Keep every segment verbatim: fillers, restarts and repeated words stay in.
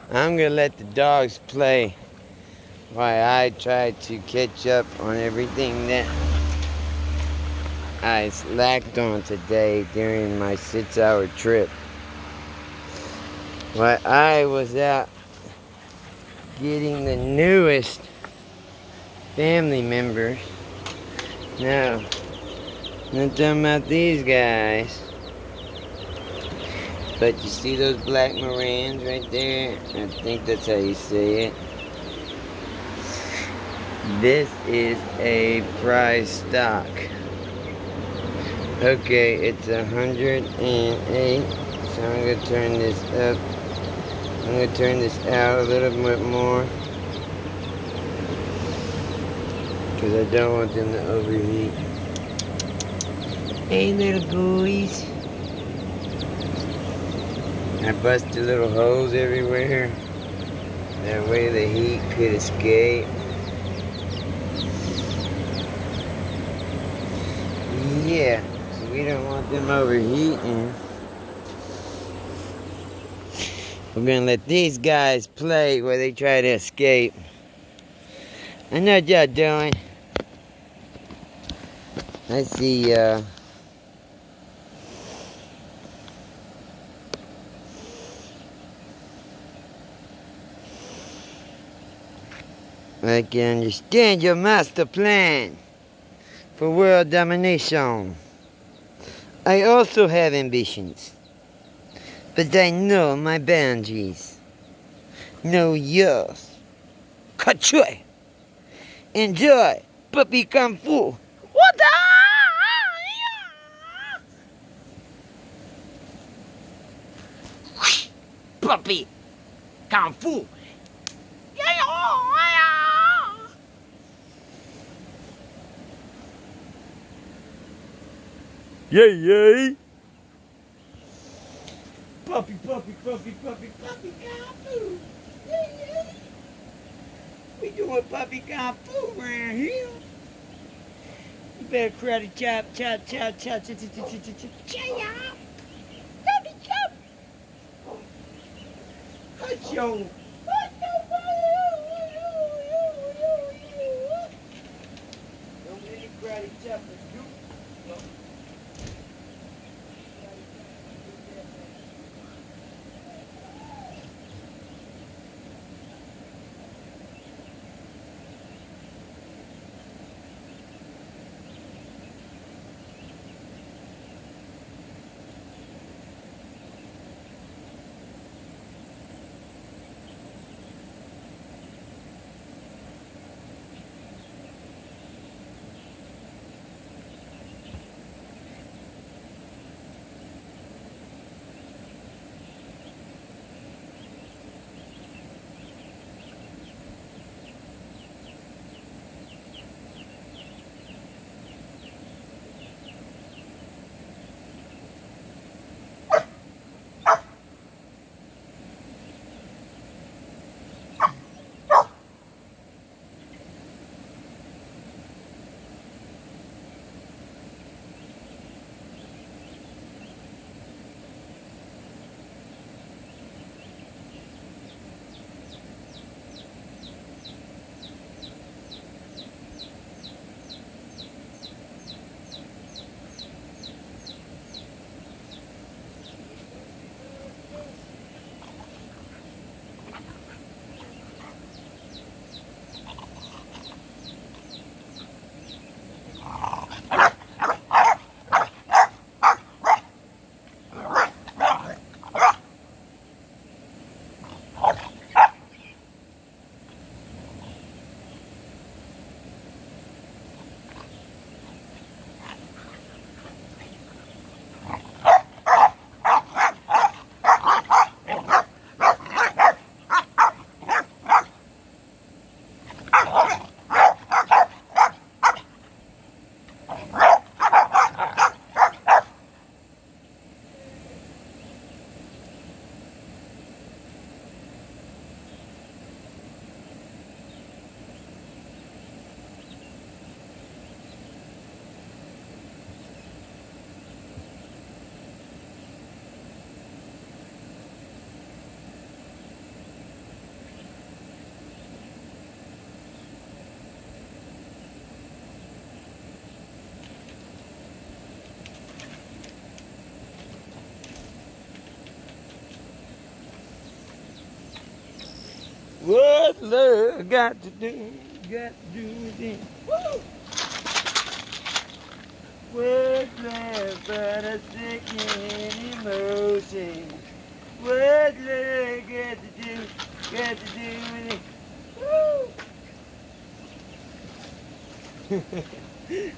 I'm gonna let the dogs play while I try to catch up on everything that I slacked on today during my six-hour trip. While I was out getting the newest family members. Now, I'm not talking about these guys. But you see those black Morans right there? I think that's how you say it. This is a prize stock. Okay, it's one hundred eight. So I'm going to turn this up. I'm going to turn this out a little bit more. Because I don't want them to overheat. Hey, little gooeyes. I busted little holes everywhere. That way the heat could escape. Yeah, so we don't want them overheating. We're gonna let these guys play where they try to escape. I know what y'all doing. I see, uh... I can understand your master plan for world domination. I also have ambitions, but I know my boundaries. Know yours. Kachoi. Enjoy puppy kung fu. What the? Puppy kung fu. Yay, yay! Puppy, puppy, puppy, puppy, puppy, kung fu! Yay, yay! We doing puppy kung fu around here. You better karate chop, chop, chop, chop, chop, chop, chop, chop, chop, chop, puppy chop! Hush yo! Hush yo! Don't let it karate chop us, you. What love got to do, got to do with it. Woo! What love but a sickening emotion? What love got to do, got to do with it? Woo!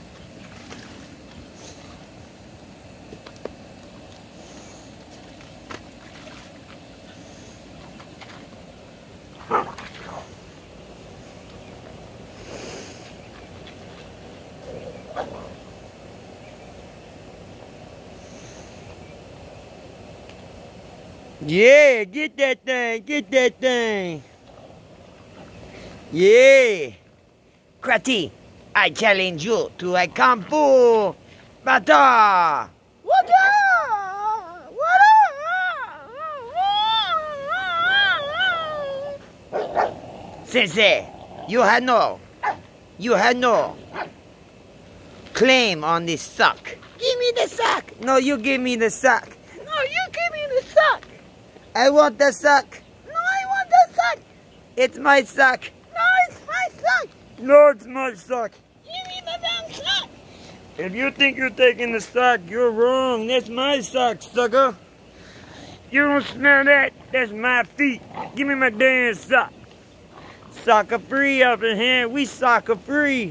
Yeah, get that thing, get that thing. Yeah. Krati, I challenge you to a Kung Fu battle. What Sensei, you have no, you have no claim on this sock. Give me the sock. No, you give me the sock. No, you give me the sock. I want the sock. No, I want the sock. It's my sock. No, it's my sock. No, it's my sock. Give me the damn sock. If you think you're taking the sock, you're wrong. That's my sock, sucker. You don't smell that? That's my feet. Give me my damn sock. Soccer free up in here. We soccer free.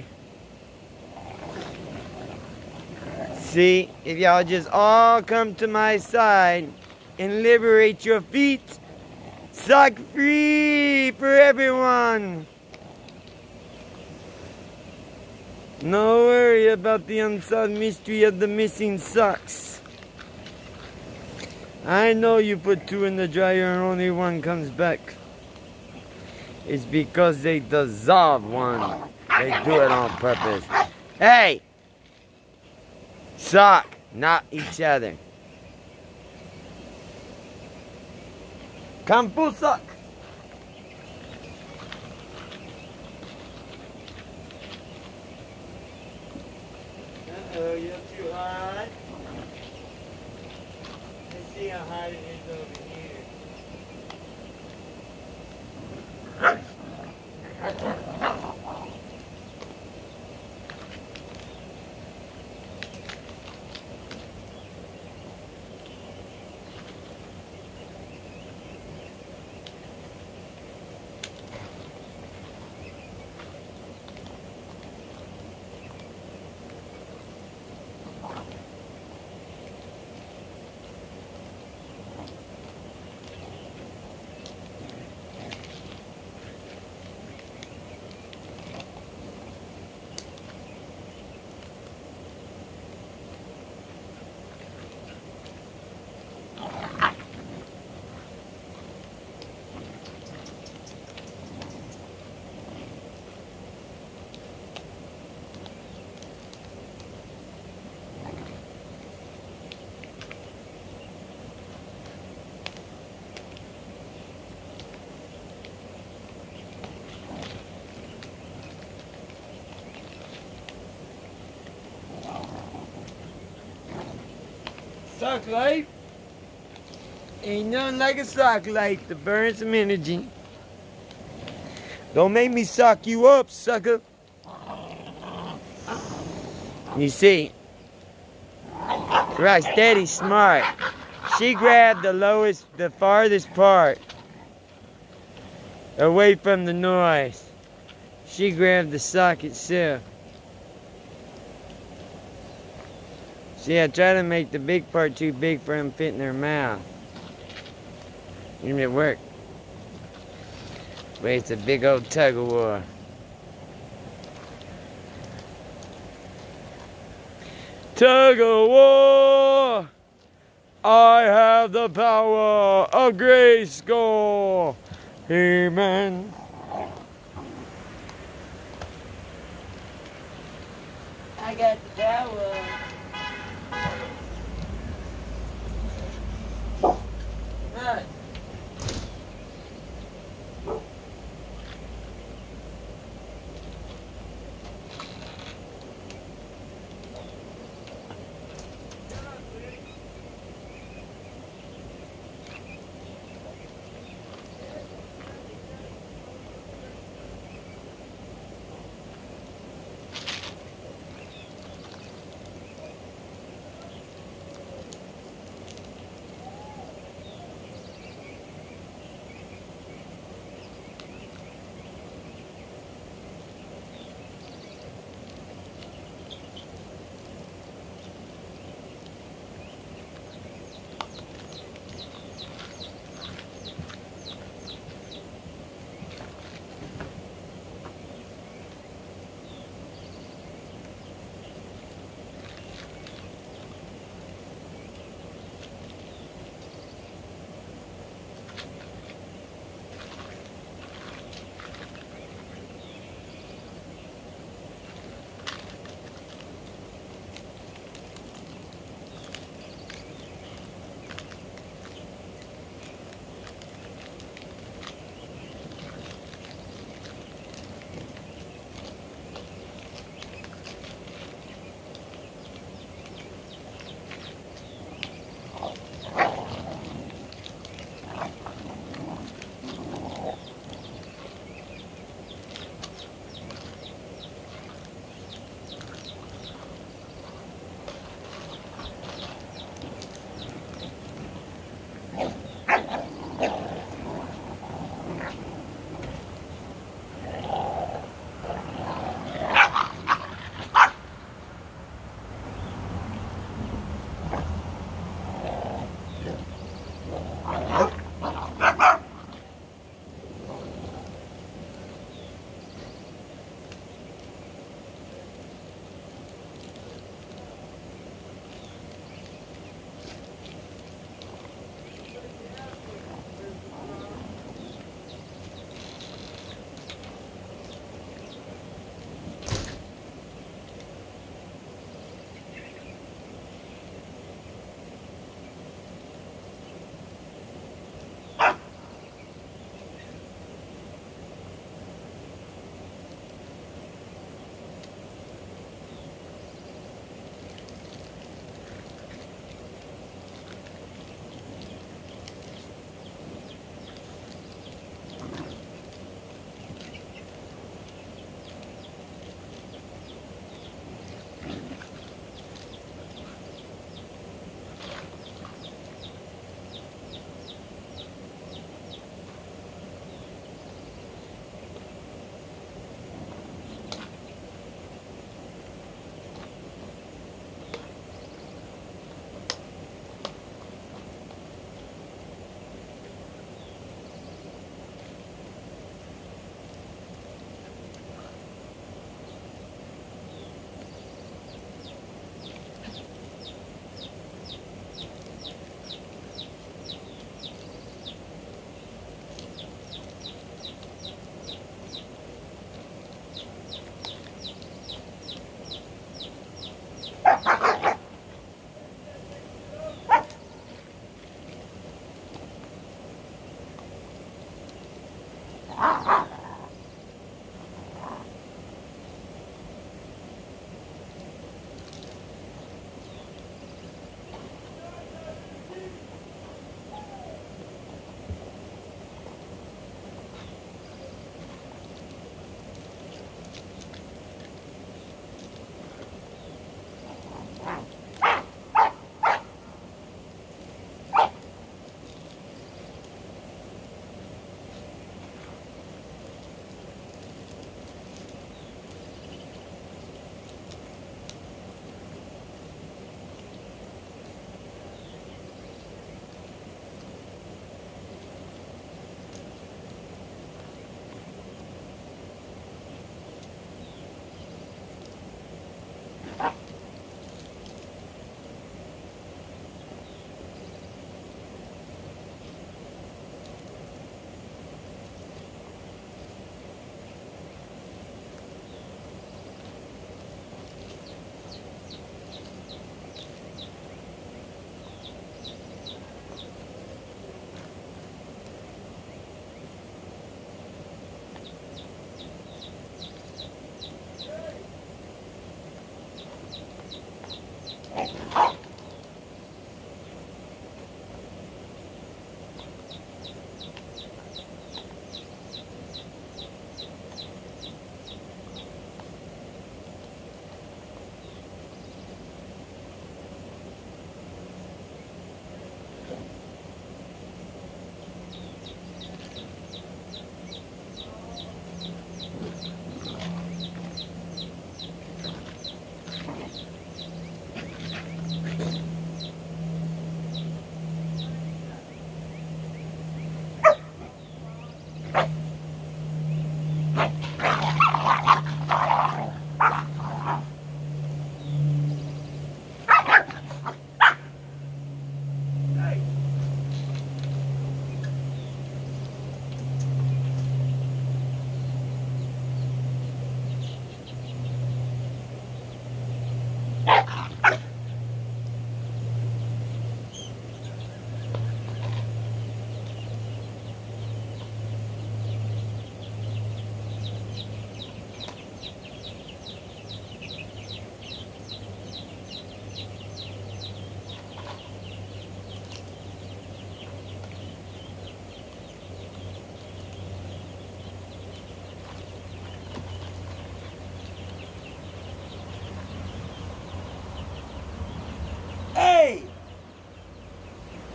See, if y'all just all come to my side and liberate your feet, sock free for everyone. No worry about the unsolved mystery of the missing socks. I know you put two in the dryer and only one comes back. It's because they dissolve one. They do it on purpose. Hey! Sock, not each other. Kung Fu sock. Uh-oh, you're too hot. Let's see how hot it is over here. Sock light. Ain't nothing like a sock light to burn some energy. Don't make me sock you up, sucker. You see, right, steady, smart. She grabbed the lowest, the farthest part away from the noise. She grabbed the sock itself. See, I try to make the big part too big for them to fit in their mouth. And it worked. But it's a big old tug of war. Tug of war! I have the power of Grayskull! Amen. I got the power. Right.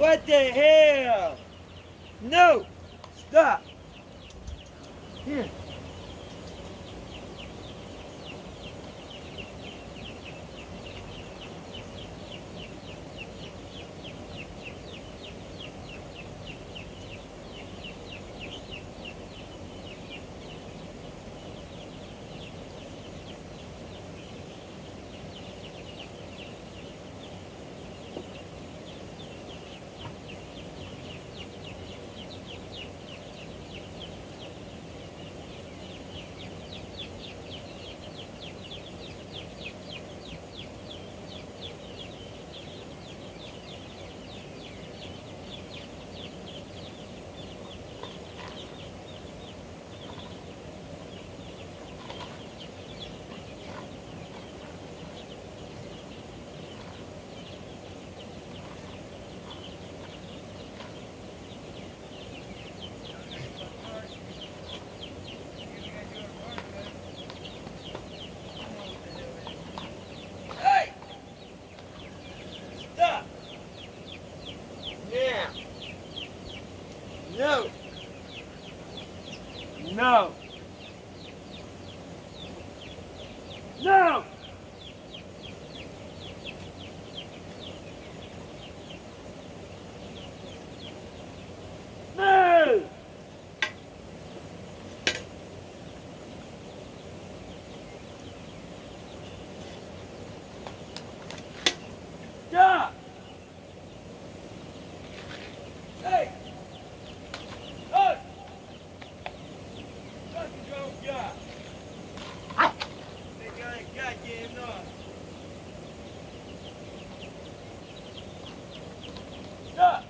What the hell? No! Stop! Here. Hey! Stop! Now! No! No! No! No! Stop! Hey! Hey! Fucking don't job. They got a goddamn knob. Stop!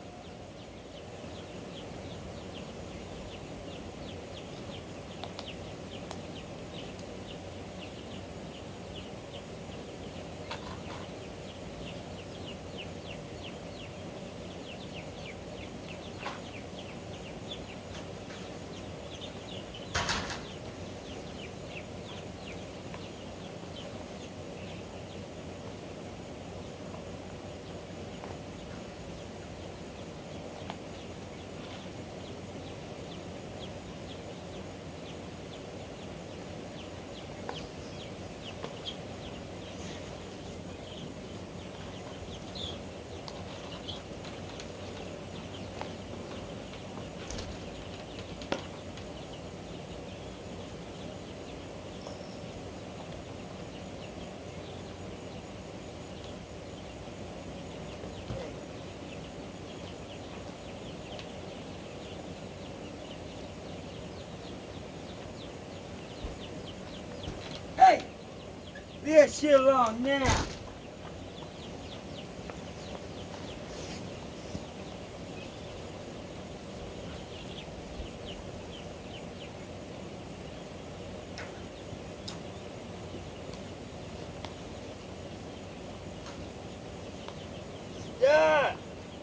Hey! Leave that shit alone now! Stop!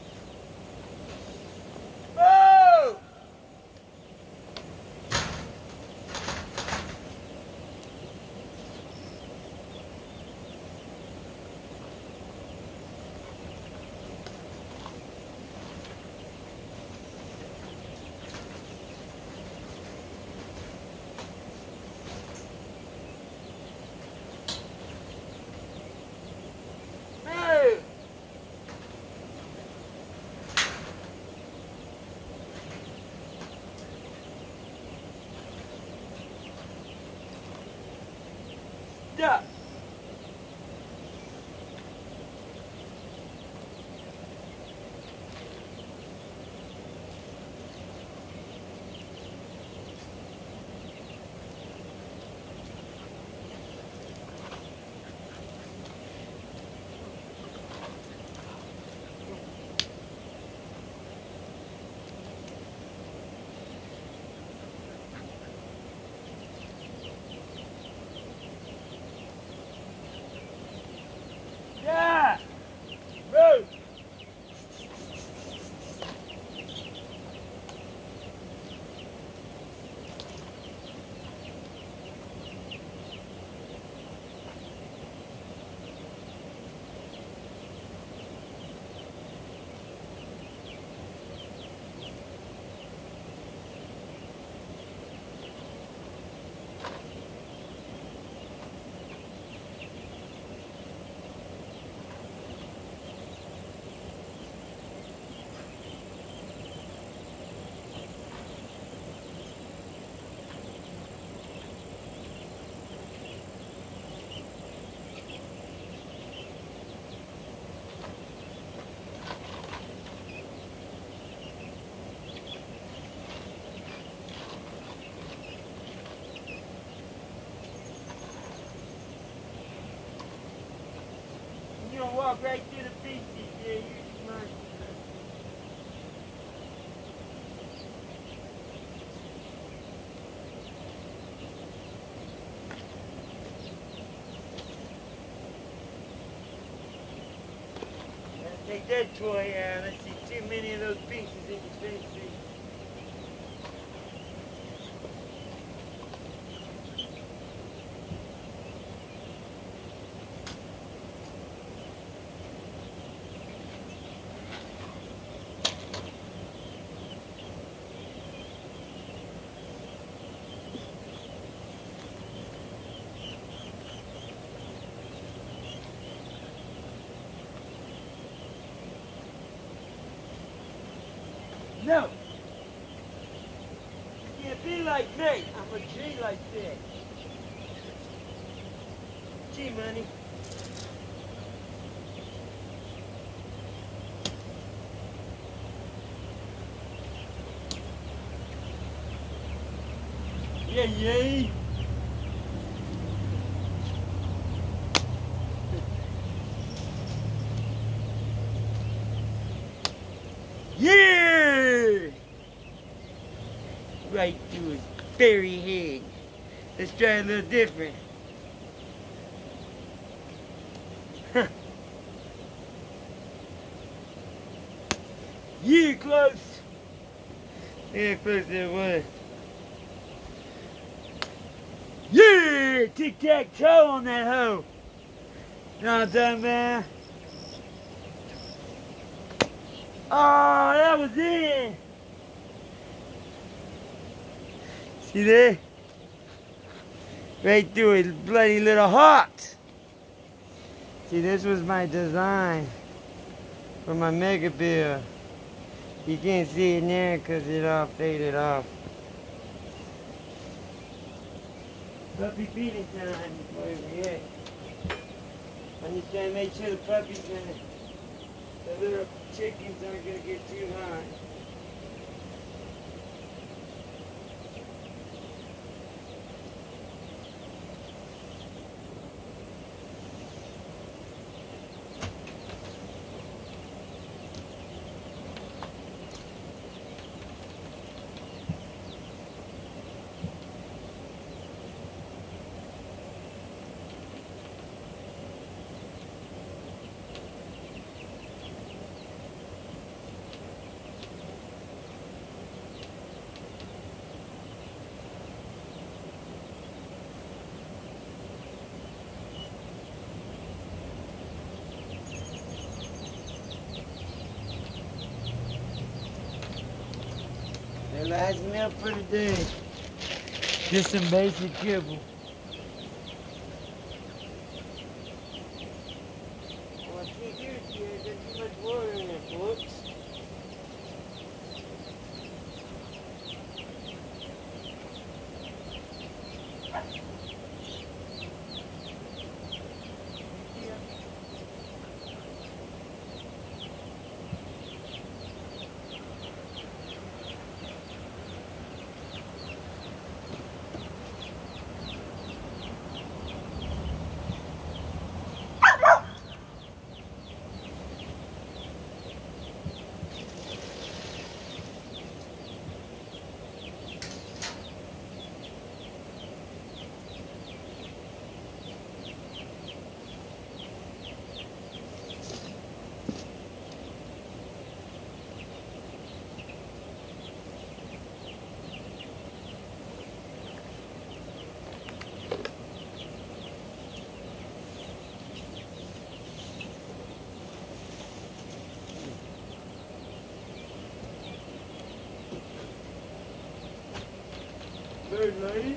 Move! Move! Stop! walk right through the pieces. Yeah, you're smart. Take that toy out. I see too many of those pieces in your face. No! You can't be like me. I'm a G like this. G money. Yeah, yeah. Yeah! Right through his fairy head. Let's try a little different. Huh. Yeah, close. Yeah, close that was. Yeah! Tic-tac-toe on that hoe. You know what I'm talking about? Oh, that was it. See there? Right through his bloody little heart. See, this was my design for my Mega Build. You can't see it now because it all faded off. Puppy feeding time over here. I'm just trying to make sure the puppies and the little chickens aren't going to get too high. That last meal for the day. Just some basic kibble. Well, I can't do it here. There's too much water in there, folks. Bird lady.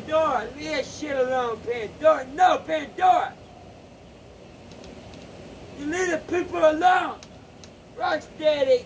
Pandora, leave that shit alone, Pandora. No, Pandora! You leave the people alone! Rocksteady!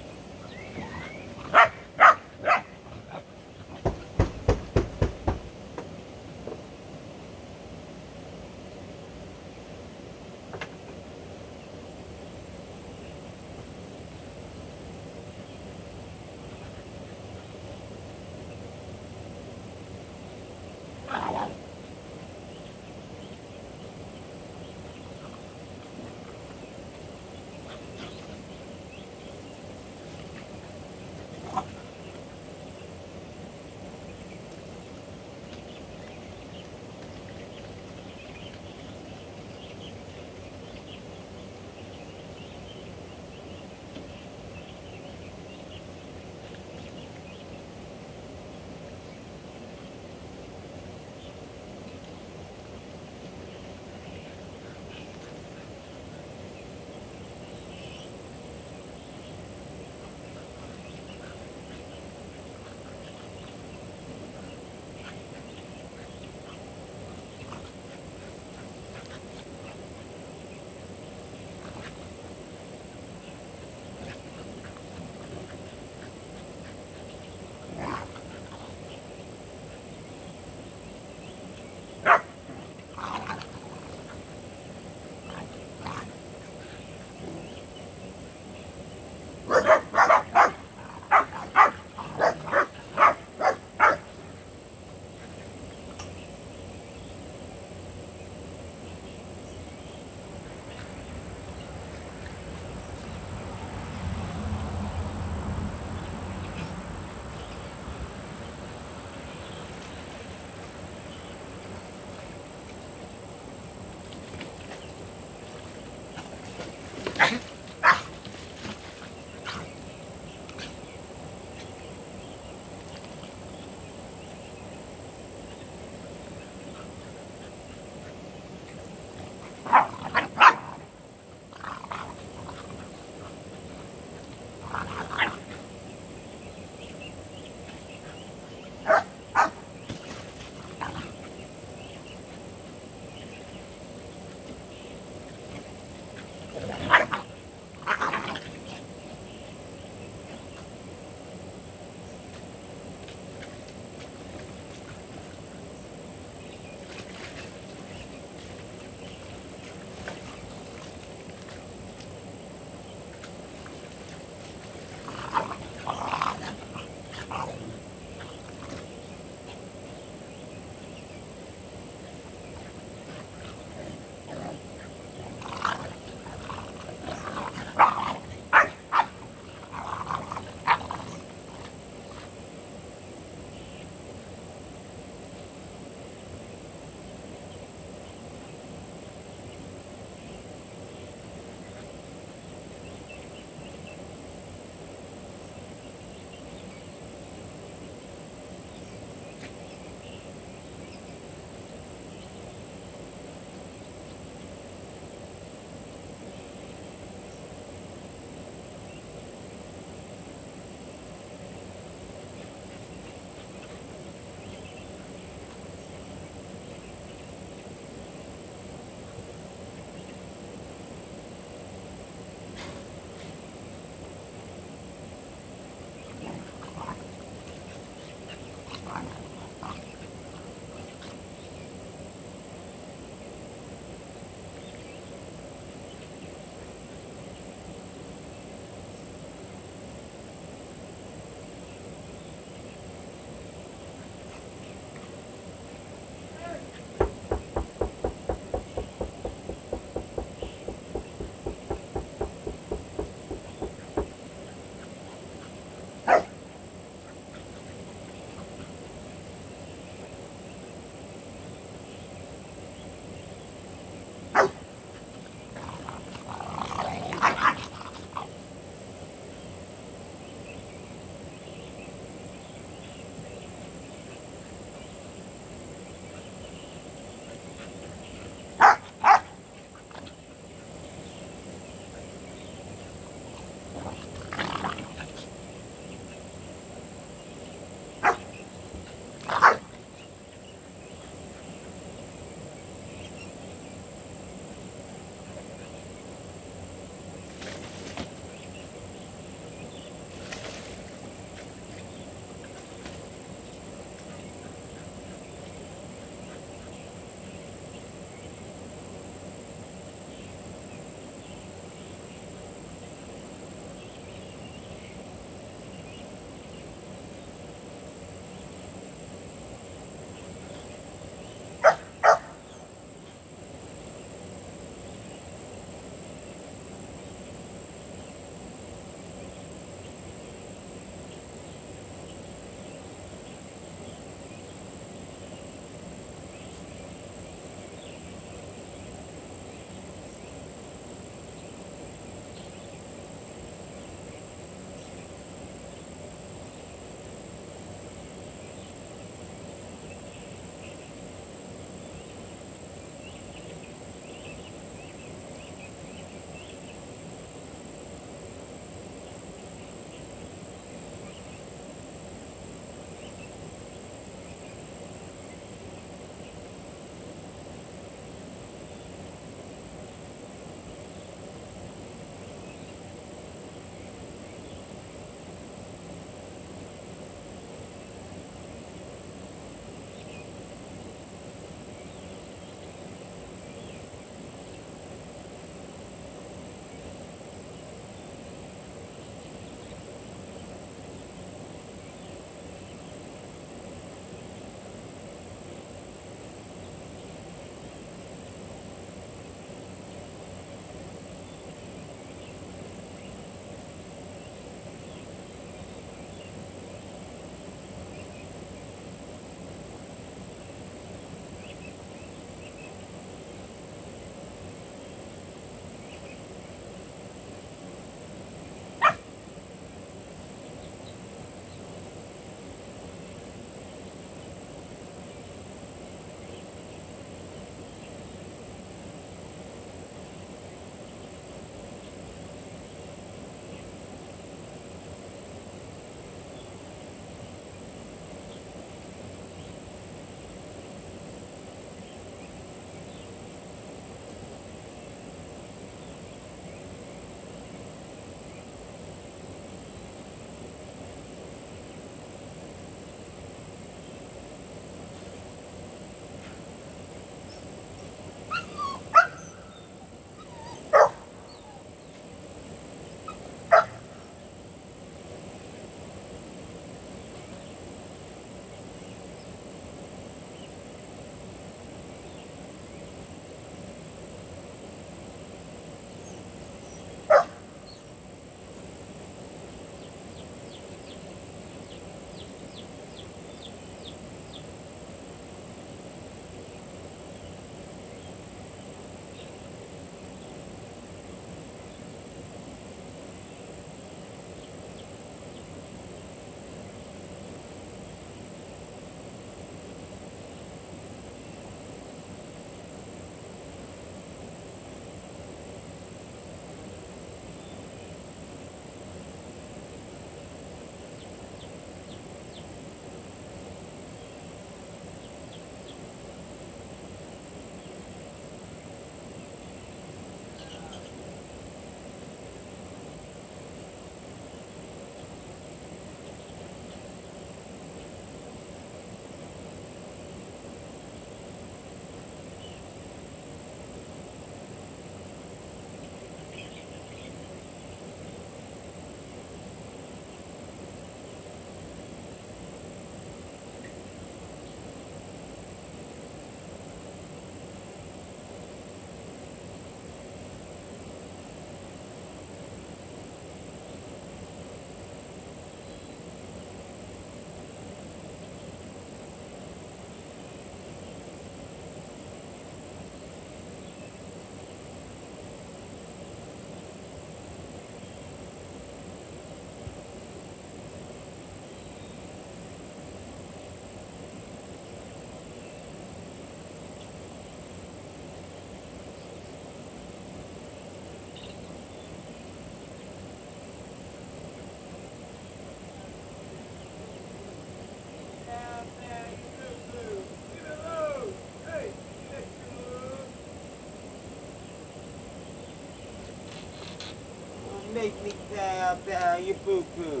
make me pow pow your poo poo.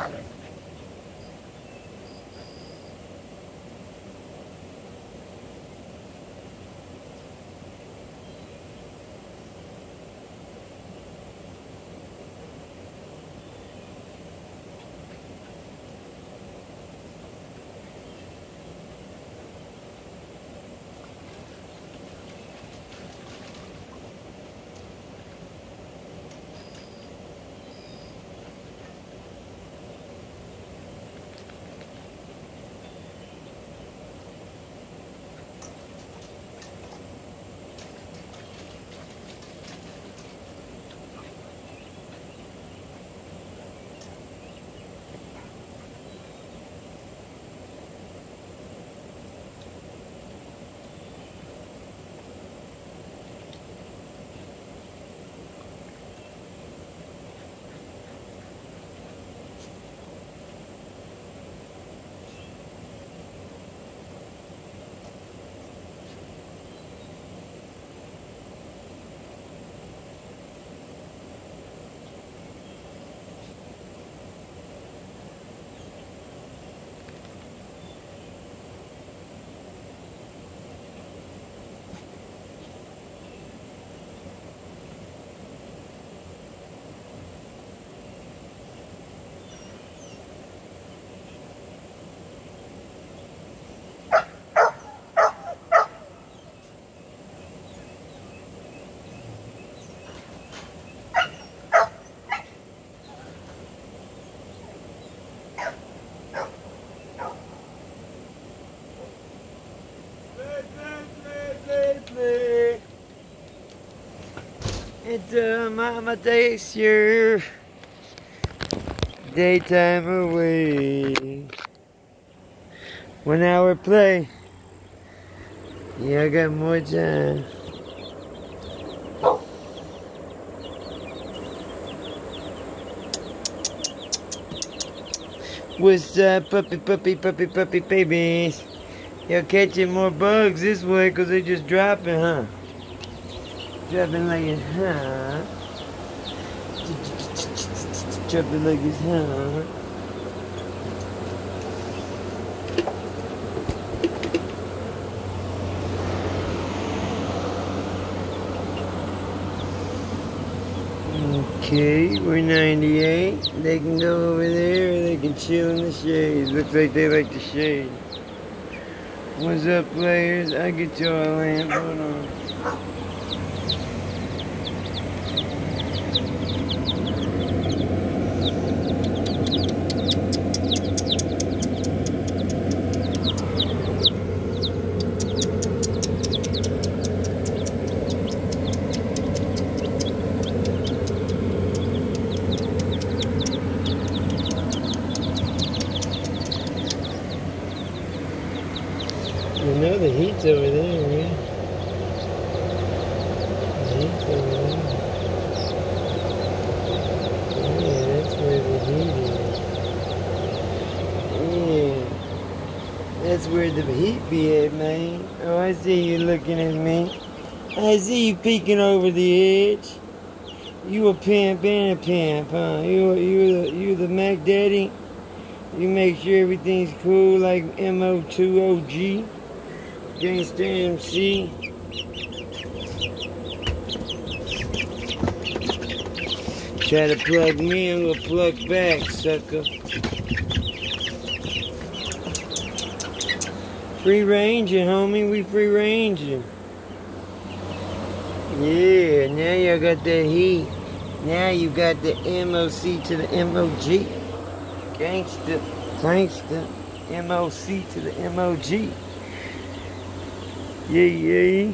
It's uh, Mama takes your daytime away. One hour play. Yeah, I got more time. What's up, puppy, puppy, puppy, puppy, babies? You're catching more bugs this way because they're just dropping, huh? Dropping like it's hot. Dropping like it's hot. Okay, we're ninety-eight. They can go over there or they can chill in the shade. Looks like they like the shade. What's up, players? I'll get you all a lamp. Hold on. You know the heat's over there, right? The heat's over there. Yeah, that's where the heat is. Yeah. That's where the heat be at, man. Oh, I see you looking at me. I see you peeking over the edge. You a pimp and a pimp, huh? You, you, the, you the Mac Daddy? You make sure everything's cool like M O two O G? Gangsta M C. Try to plug me and we'll plug back, sucker. Free ranging, homie. We free ranging. Yeah, now you got that heat. Now you got the M O C to the M O G. Gangsta, gangsta, M O C to the M O G. Yeah, yeah.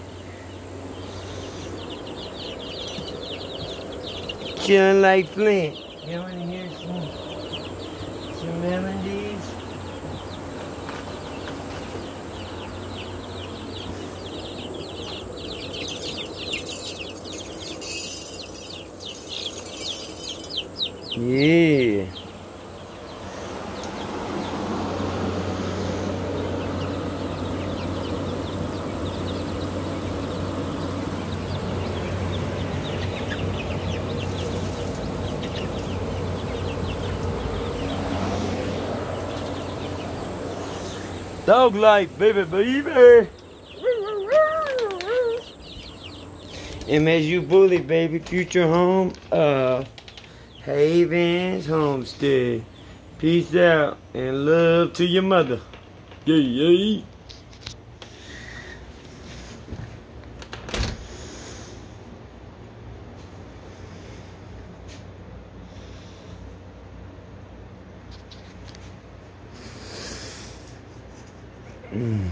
Chillin' like Flint. You wanna hear some, some melodies? Yeah. Dog life, baby, baby. M S U Bully, baby. Future home of Havens Homestead. Peace out and love to your mother. Yay, yay. Mm.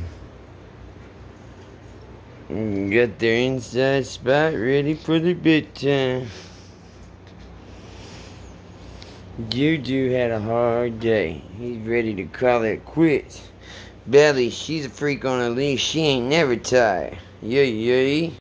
Got their inside spot ready for the bedtime. Juju had a hard day. He's ready to call it quits. Belly, she's a freak on a leash. She ain't never tired. Yay, yay.